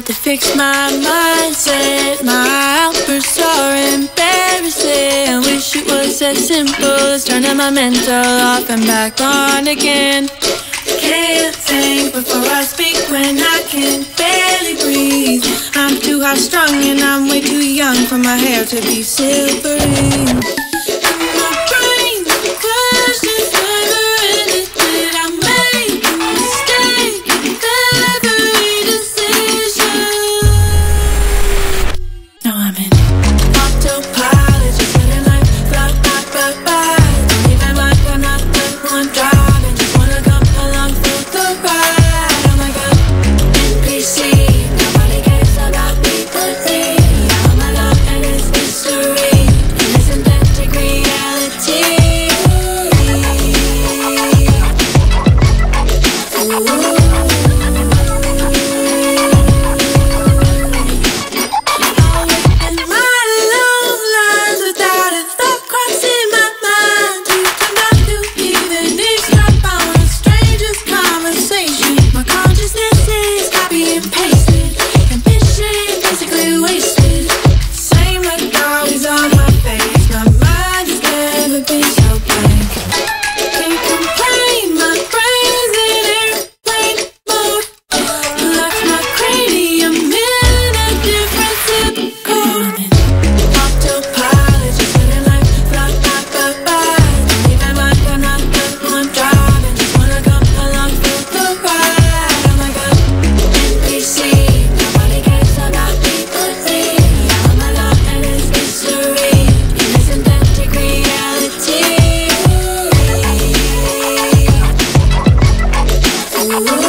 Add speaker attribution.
Speaker 1: to fix my mindset. My outbursts are embarrassing. Wish it was as simple as turning my mental off and back on again. Can't think before I speak when I can barely breathe. I'm too high-strung and I'm way too young for my hair to be silvery. Autopilot, just letting life fly by. Don't even mind, I'm not the one driving. Just wanna come along for the ride. Oh my god, NPC, nobody cares about me but me. I'm alone and it's mystery, and it's synthetic reality. Ooh. Ooh.